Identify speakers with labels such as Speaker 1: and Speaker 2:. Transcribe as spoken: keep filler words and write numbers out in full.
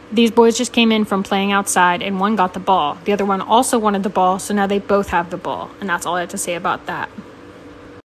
Speaker 1: these boys just came in from playing outside, and one got the ball. The other one also wanted the ball, so now they both have the ball. And that's all I have to say about that.